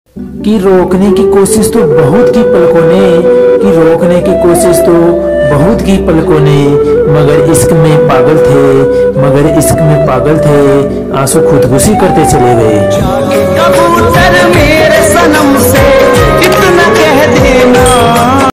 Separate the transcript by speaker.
Speaker 1: कि रोकने की कोशिश तो बहुत की पलकों ने, कि रोकने की कोशिश तो बहुत की पलकों ने, मगर इश्क में पागल थे, मगर इश्क में पागल थे, आंसू खुदकुशी करते चले गए।